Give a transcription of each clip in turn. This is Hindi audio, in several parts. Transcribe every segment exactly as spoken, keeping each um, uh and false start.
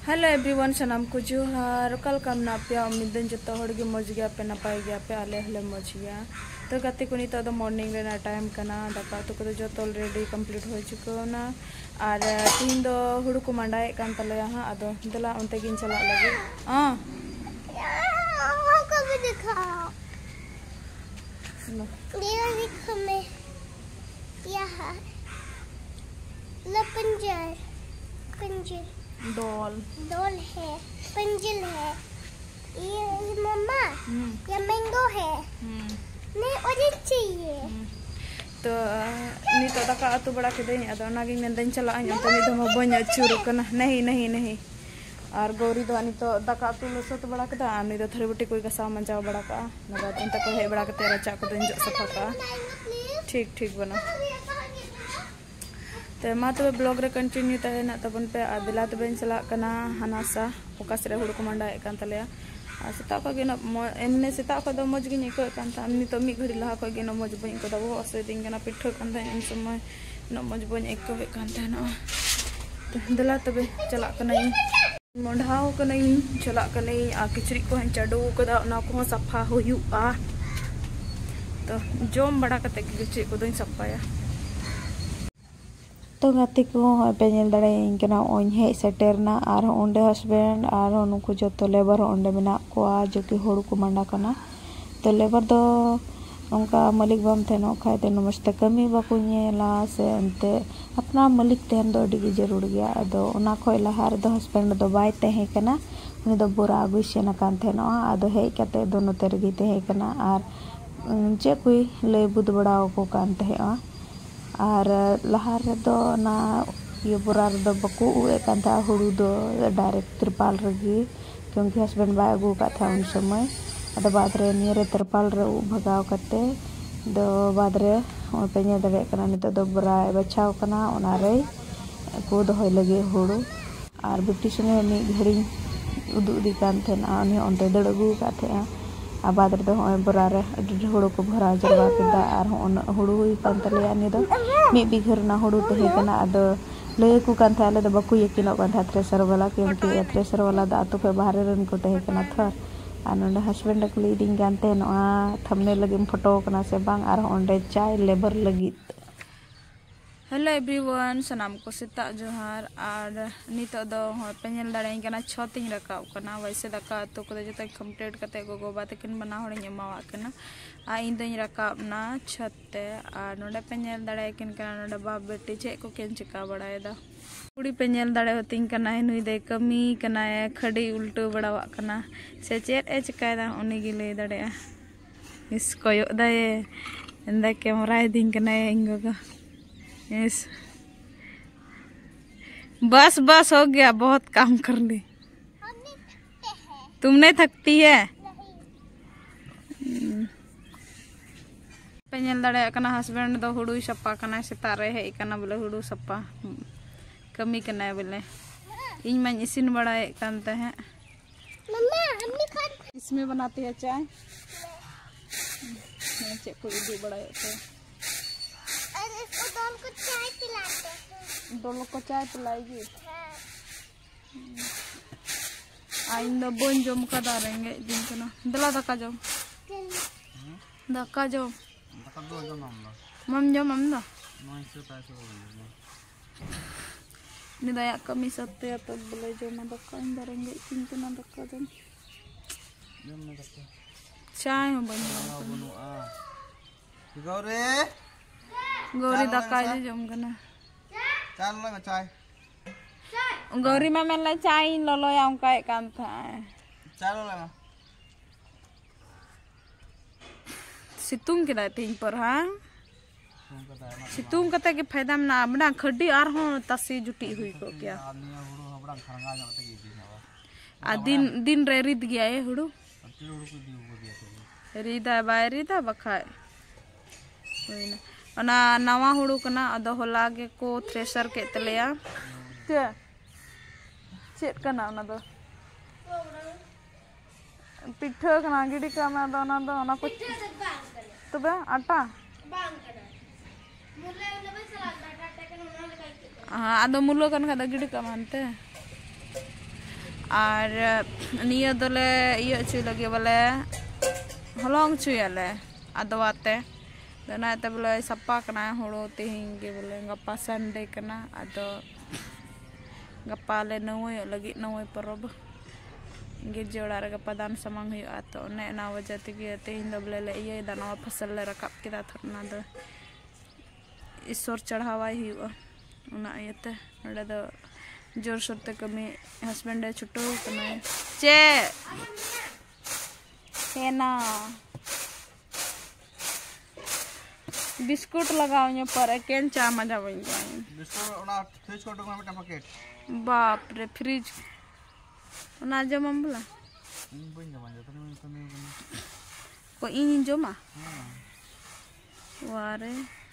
हेलो एवरीवन सनाम को जोहार कल काम ना पे उम्मीद जो हड़गे मज गया पे नपाय गया पे आले हले मज गया तो गति को नितो मॉर्निंग रेना टाइम कना दाका तो को जो ऑलरेडी कंप्लीट हो चुकोना और तीन दो हुड़ू को मंडाए कान तले हां आदो दला उनते गिन चला लगे हां को भी दिखाओ ये दिखो मैं यहाँ लपंजर पंजर डॉल डॉल है पंजल है ये मम्मा ये मैंगो है नहीं ऑरेंज चाहिए तो नी तो दाका अतु बड़ा के दई अदो नागी मेंदन चला अन तो निदम बन अचुर कना नहीं नहीं नहीं और गौरी दो नी तो दाका अतु लसत बड़ा के दा नी तो थरी बटी कोई का मंजाव बड़ा का नगा तंत को हे बड़ा के तेरा चा को दन जो सफा का ठीक ठीक बना तो मा तब ब्लॉग रे कंटिन्यू तहना तबन पे दिला तबन चला कना हनासा ओकास रे हुड़ को मंडाए कान तले सेता को गेना एमने सेता को दो मज गिनी को कान ता नि तो मी घड़ी लहा को गेना मज बइन को दबो असो दिन गना पिठो कान ता इन समय न मज बइन एक को कान ता न दिला तबे चला कना मोंढाव कना चला कना आ किचरी को हन चडो को ना को सफा होयु आ तो जोम बड़ा कते किचरी को दो सफाया तो गाते को पेल दाड़ा ओन हे सेटरना और ओंडे हस्बैंड और उनको जो लेबर ओंडे मेना को जो कि हड़ को मंडा करना तो लेबर दो उनका मालिक बम थे खाए तो नमस्ते कमी बाको नेला से अंते अपना मालिक तहन दो अड़ी जरूर गया अदो उना खो लहा रे दो हस्बैंड दो बाय तहे कना उनी दो बोरा आगु सेना कान थे अदो हे कते दोनों तेरगी तहे कना और जे कोई ले बुद बड़ा को कान थे और लहा रे दो ना ये बोरा रे दो बको उए कान था हुड़ू दो डायरेक्ट त्रिपाल रगी क्योंकि हस्बैंड बाय आगु का था उन समय अद बाद रे निरे त्रिपाल रे भगाव करते दो बाद रे पेने दड़े कना नितो दो बोरा बचाव कना ओना रे को दो लगे हुड़ू और बिटी संगे मी घड़ी उदु दी कान थे ना उनी ओंते दड़ आगु का थे आ बाद रे दो बोरा रे हुड़ू को भरा जरवा केदा और हुड़ू कान तले नि दो मी बिघर ना हुड़ू तहे कना अद लय को कान था दो बकु यकिनो कान था थ्रेसर वाला क्योंकि थ्रेसर वाला दा तो पे बाहर रन को तहे कना थर और हस्बैंड को लीडिंग जानते ना थमने लगे फोटो कना से बांग और ओंडे चाय लेबर लगी हेलो एवरीवन सनाम को सेता जोहार और नितो दो पेल दाड़े कना छतिन रकाब कना वैसे दाका तो को जो कंप्लीट करते गोगो बात किन बना हड़े मावा कना आ इन दई रकाब ना छते और नोडे पेल दाड़े किन कना नोडे बाप बेटी चे को केन चिका बड़ाएदा कुड़ी पेल दाड़े होतिन कना नुई दे कमी कना खड़ी उल्टो बड़ावा कना से चेत ए चिकायदा उनी गी लई दाड़े इस कोयो दाए इंदा कैमरा दिन कना इंगो का यस बस बस हो गया बहुत काम कर ली तुम नहीं थकती है पेल दाड़े हस्बैंड दो हुड़ू सपा कना सेता रे हे कना बोले हुड़ू सपा कमी कना बोले इन मैं इसिन बड़ाए कान तहे इसमें बनाती है चाय चे को इदू बड़ाए दोनों को चाय पिलाते हैं दोनों को चाय पिलाएगी आइन दो बोन जम का दारेंगे दिन कना दला दका जो दका जो दका दो जो मम्मा मम जो मम दा नौ सौ पैसे हो गए निदाया कमी सत्ते तो बोले जो ना दका इन दारेंगे दिन कना दका जो जम ना दका चाय हो बन बनो आ गौरे गौरी दका जे जम कना चाय लगा चाय गौरी में मैं चाय ललो या उनका एक काम था चाय लगा सितुंग के दाते इन पर हां सितुंग कते के फायदा में ना बना खड्डी आर हो तसी जुटी हुई को क्या आदमी हुड़ू हबड़ा खरगा जाते की दिन आ दिन दिन रे रिद गया है हुड़ू हुड़ू को दी हो गया रिदा बाय रिदा बखाय होइना ना नवा हुड़ू कना अदो होला गे को थ्रेसर के तलेया चे चेत कना ना दो पिठो कना गिडी का ना दो ना दो ना को तबे आटा बांग कना मुले लेबे सलाद डाटा के ना लगा हाँ आदो मुलो कन खादा गिडी का मानते और निया दोले इयो छु लगे बोले हलंग छुयाले आदवाते दनाते बोले सपा कना हुड़ो तेहिं के बोले गप्पा संडे कना आदो गप्पा ले नवय लगी नवय परब गिरजे ओड़ा रे गप्पा दान समांग हुआ तो ने ना वजह तेगे तेहिं दो बोले ले इये दानवा फसल ले रकाब किदा थरना दो ईश्वर चढ़ावाई हुआ उना इयते नडे दो जोर सोर ते कमी हस्बैंड छुट्टो कना चे हेना बिस्कुट लगाओ nya पर केन चा मजा बन जाए बिस्कुट ओना फ्रिज को टोकना बेटा पैकेट बाप रे फ्रिज ओना जमम बोला इन बन जमा जतो में तने को इन जमा वारे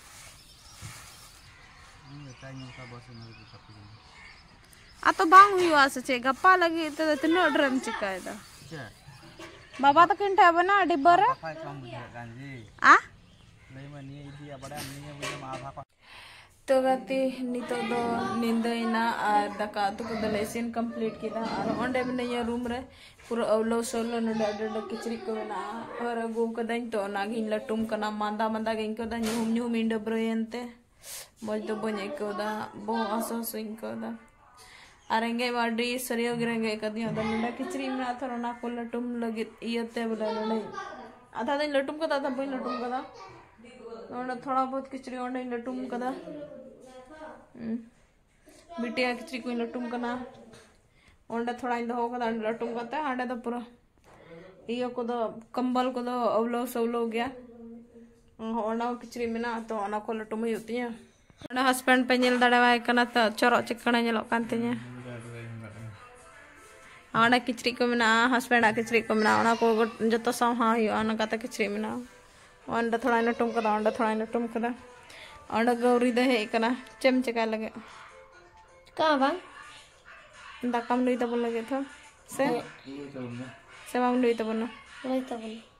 इन टाइम का बस में भी कापी आ तो बांग हुआ से चे गप्पा लगी तो तनो ड्रम चिकायदा चे बाबा तो किंटा बना डिब्बर पाई काम बुझे गांजी आ नहीं मैं नहीं इदी बड़ा नहीं बुझे मा आधा तो गति नितो दो निंदइना और दका तो को दलेसिन कंप्लीट किदा और ओंडे में ये रूम रे पूरा अवलो सोलो नडा डड किचरी को ना और गो कदाइन तो नागिन लटुम कना मांदा मांदा गिन को दा न्यूम न्यूम इंड ब्रोयंते मज तो बने को दा बो आसो सुइन को दा आरेंगे वाडी सरियो गिरेंगे कदियो दा नडा किचरी में थरो ना को लटुम लगी इयते बोले नडे आधा दिन लटुम को दा था बई लटुम को दा ओंडे थोड़ा बहुत किचरी ओंडे लटुम को दा बिटिया किचरी को लटुम कना ओंडे थोड़ा इन दो कदा लटुम करते आंडे तो पूरा इयो को दो कंबल को दो अवलो सवलो गया ओंडा किचरी में ना तो ओना को लटुम होतिया ओंडे हस्बैंड पे नेल दड़ावाय कना तो चोरो चिकना नेलो कांतिया ओंडे किचरी को में ना हस्बैंड किचरी को में ना ओना को जतो सहा हुआ ओना काते किचरी में ना ओंडे थोड़ा लटुम कदा ओंडे थोड़ा लटुम कदा ओंडे गौरी दे हे कना चम चका लगे का बा दाकम लई तब लगे तो से से माम लई तब न लई तब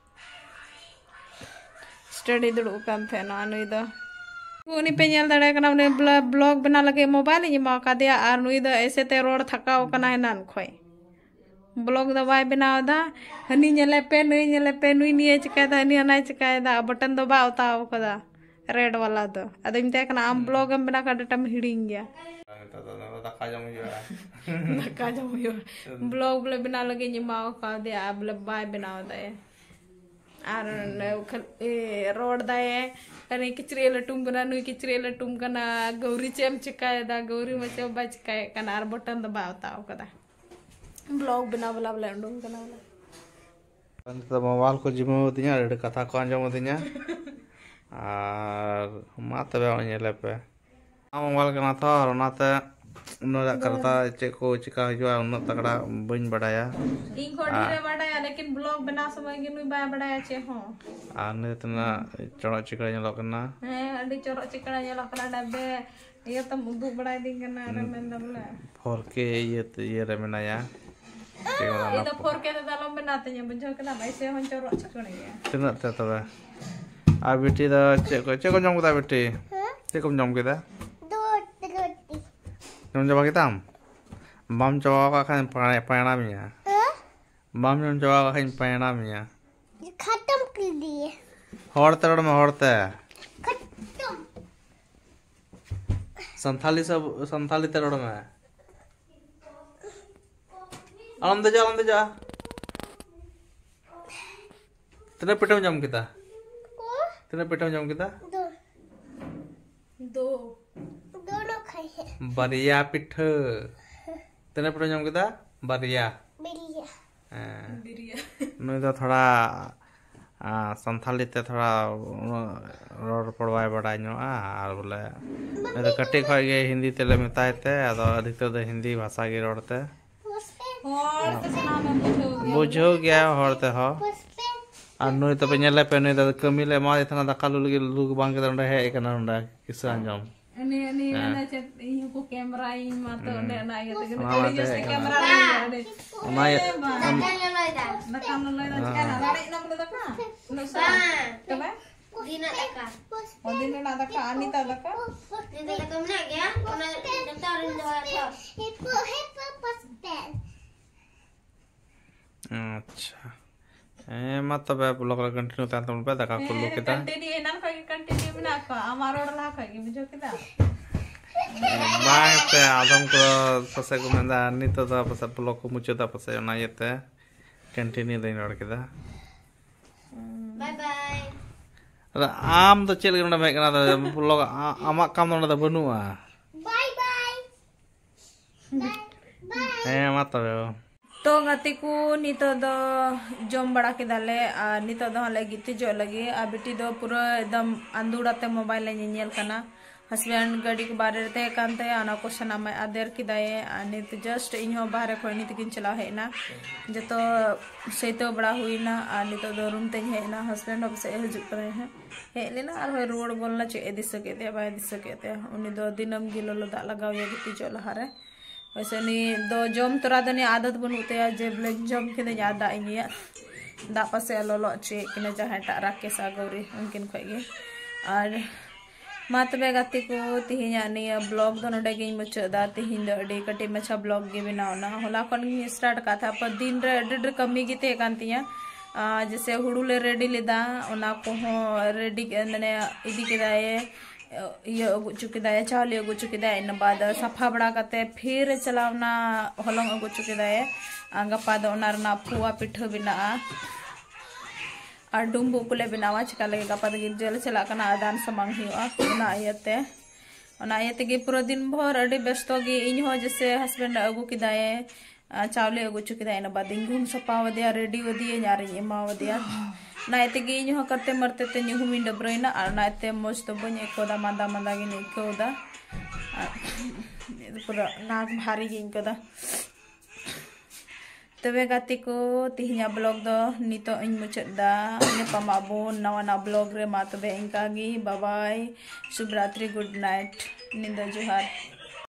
स्टडी दुड़ु कान थे ना नुई द उनी पे नेल दड़े कना उनी ब्लॉग बना लगे मोबाइल इ मा का दिया आर नुई द ऐसे ते रोड थकाव कना नान खोय ब्लॉग द बाय बनाव दा हनी नेले पे नुई नेले पे नुई निये चिकाय दा हनी ना चिकाय दा बटन दो बा उताव कदा रेड वाला दो अद इमते कना आम ब्लॉग में बना का डटम हिडिंग गया धक्का जम हुआ धक्का जम हुआ ब्लॉग बोले बना लगे निमाव का दे आ बोले बाय बनाव दे आर ए रोड दाए कने किचरी लटुम कना नुई किचरी लटुम कना गौरी चेम चिकाय दा गौरी मचे बा चिकाय कना आर बटन द बावताव कदा ब्लॉग बना वाला बोले अंडुम कना वाला तो मोबाइल को जिम्मे होतिया रे कथा को अंजम होतिया और मा तबे ओने पे मोबाइल कना तो और ओनाते उन्ना करता चे को चिका हुआ उन्ना तगड़ा बन बड़ाया इन को ढेरे बड़ाया लेकिन ब्लॉग बना समय के नुई बाय बड़ाया चे हो आने तना चोड़ा चिकड़ा नेलो कना हे अडी चोरो चिकड़ा नेलो कना डबे ये तो मुदु बड़ाय दिन कना रे मेन दबले फोर के ये ये रे मेनाया ये तो फोर के दालम बनाते nya बुझो कना ऐसे हन चोरो चिकड़ा या तना ते तबे आ बेटी दा चे को चे को जम कदा बेटी चे को जम कदा Nung coba kita, bam coba kan panai panamnya, bam nung coba kan panamnya. खत्म कर दिए होड़ते रोड में होड़ते खत्म संथाली सब संथाली ते रोड में आलम दे जा आलम दे जा तेरे पेट में जम किता तेरे पेट में जम किता दो दो दोनों खाए हैं बरिया पिठ तेरे पेट में जम किता बरिया बिरिया बिरिया नहीं तो थोड़ा संथाली ते थोड़ा रोड पड़वाए बड़ा नो और बोले नहीं तो कटे खा गए हिंदी तेले मिताए थे तो अधिकतर तो हिंदी भाषा की रोडते बुझो गया होड़ते हो और नुई तो पे नेले पे नुई तो कमी ले मा इतना दका लुल के लुग बांग के दंडे है एक नंडा किस अंजम अनि अनि ना चेत इयो को कैमरा इ मा तो ने ना ये तो कोड़ी जैसे कैमरा रे ना ये दका न लय दका ना लाड़ी न बोले दका न सा कबे दीना दका ओ दिन ना दका अनीता दका दीना दका में गया उन्हें डॉक्टर ने दवाई था हिप्पो हिप्पो पस्टेल अच्छा eh mat tabe blog la continue tan tan pe daka kullu kita continue एनान खा के कंटिन्यू बना को हमारो ला खा के बुझो किदा bang te adam ko pase ko menda nito da pase blog ko mucho da pase ona yete continue lain rod kita bye bye ada am to chel gona mek na da blog amak kam na da banua bye bye bye bye eh mat tabe तो गति को नितो दो जम बड़ा के दाले नितो दो हले गिते जो लगे आ बेटी दो पूरा एकदम अंदुड़ाते मोबाइल ले नेल कना हस्बैंड गाड़ी के बारे ते कांते आना क्वेश्चन आमे आदेर की दाए नित जस्ट इहो बाहर खोय नित किन चला है ना जतो सेतो बड़ा हुई ना आ नितो दो रूम ते है ना हस्बैंड अब से हजु करे है हे लेना और रोड बोलना चे दिस के ते बाय दिस के ते उनी दो दिनम गिलो दा लगाव ये गिते जो लहारे वैसे नी दो जम तोरा दने आदत बनूते जे ब्ले जम के याद दा इनिया दा पासे लोलो चे किने जहां टा राके सा गौरी उनकिन खोगे और मातबे गति को तिहिया नि ब्लॉग दो नडे गे मुचा दा तिहिन दो अडी कटे मछा ब्लॉग गे बनावना होला कोन स्टार्ट का था पर दिन रे डड कमी गिते कांतिया जैसे हुडुले रेडी लेदा ओना को रेडी ने इदी के दाए ये अगु चुकिदा है चावल अगु चुकिदा है इन बाद सफा बड़ा करते फिर चलावना हलंग अगु चुकिदा है गपा दो ओना रना पुआ पिठा बिना और डुम्बु कुले बनावा चिका लगे गपा दगे जल चला कना आदान समांग हिवा ओना आयते ओना आयते गे पूरा दिन भर अडी व्यस्त गे इन हो जैसे हस्बैंड अगु किदा है चावल अगु चुकिदा है इन बाद इंगुम सपा वदिया रेडी वदिया यार एमा वदिया नायते गे इन हो करते मरते ते न्यू मिन डब्रइना और नायते मोज तो बन एकोदा मादा मादा गे नेकोदा पूरा नाक भारी गे इनकोदा तबे गाती को तिहिया ब्लॉग दो नितो इन मुचदा ने पमाबो नवा ना ब्लॉग रे मा तबे इंका गी बाय बाय शुभ रात्रि गुड नाइट निंदा जोहार।